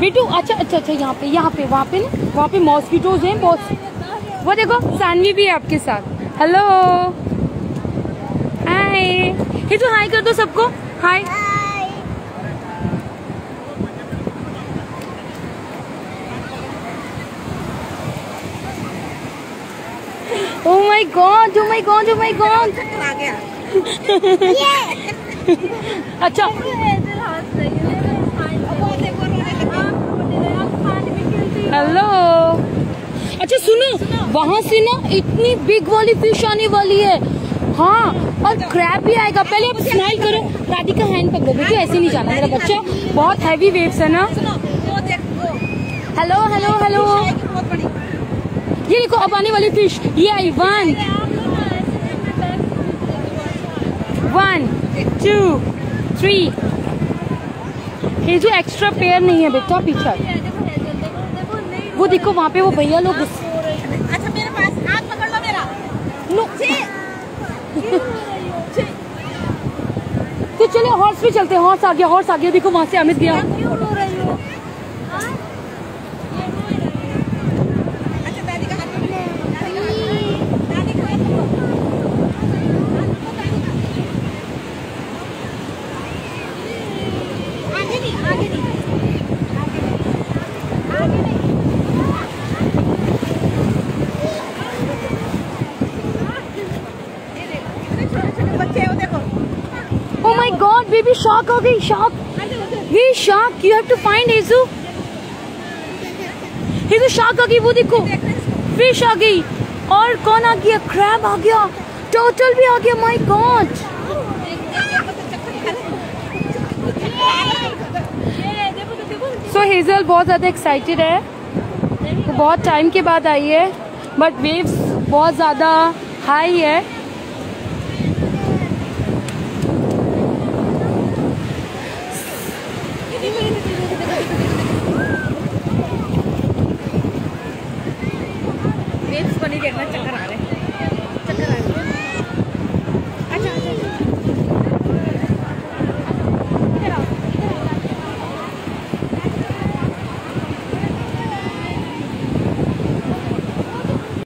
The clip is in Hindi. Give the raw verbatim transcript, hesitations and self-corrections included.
बिटू अच्छा अच्छा अच्छा यहाँ पे यहाँ पे वहाँ पे ना वहाँ पे मॉस्किटोज हैं बहुत। वो देखो सानवी भी है आपके साथ। हेलो हाय, ये तो हाय कर दो सबको। Hi oh my god, oh my god, oh my god. अच्छा हेलो, अच्छा सुनो, वहाँ से ना इतनी बिग वाली फिश आने वाली है। हाँ और क्रैब भी आएगा। पहले आप स्माइल करो, राधिका हैंड पकड़ो बेटी, ऐसे नहीं जाना मेरा बच्चा, बहुत हैवी वेव्स है ना। हेलो हेलो हेलो, ये देखो अब आने वाली फिश, ये आई। One one two three. ये जो एक्स्ट्रा पेयर नहीं है बेटा पीछे, वो देखो वहाँ पे वो भैया लोग। अच्छा मेरे पास हाथ पकड़ लो मेरा। नो तो चले हॉर्स पे चलते हैं। हॉर्स आ गया, हॉर्स आ गया, देखो वहाँ से अमित गया। Oh my God, baby shark आ गई, shark, ये shark, you have to find Hezu, Hezu shark आ गई, वो देखो fish आ गई, और कौन आ गया, crab आ गया, turtle भी आ गया, my God। So Hazel बहुत ज़्यादा excited है, तो बहुत टाइम के बाद आई है, बट waves बहुत ज़्यादा हाई है।